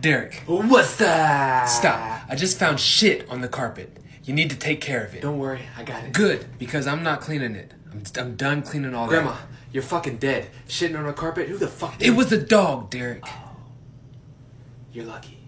Derek. What's that? Stop. I just found shit on the carpet. You need to take care of it. Don't worry, I got it. Good, because I'm not cleaning it. I'm done cleaning all Grandma, that. you're fucking dead. Shitting on a carpet? Who the fuck did It was the dog, Derek. You're lucky.